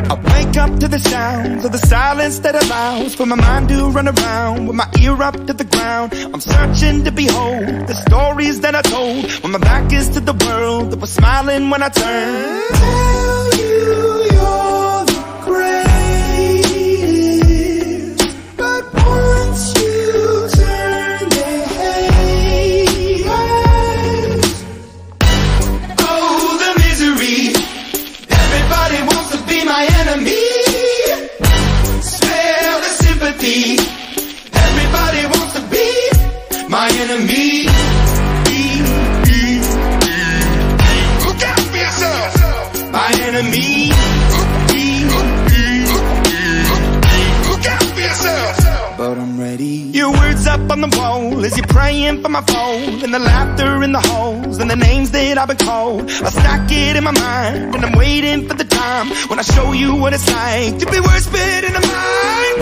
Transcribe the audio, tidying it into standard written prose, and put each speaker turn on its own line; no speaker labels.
I wake up to the sounds of the silence that allows for my mind to run around with my ear up to the ground. I'm searching to behold the stories that I told when my back is to the world that was smiling when I turned. Tell you you're the greatest, but once you turn, they hate us. Oh, the misery. Everybody wants to be my enemy. Spare the sympathy. Everybody wants to be my enemy. Look out for yourself. My enemy. Look out for yourself. But I'm ready. Your words up on the wall as you're praying for my phone, and the laughter in the halls and the names that I've been called. I stack it in my mind and I'm waiting for the time when I show you what it's like to be worse fit in the mind.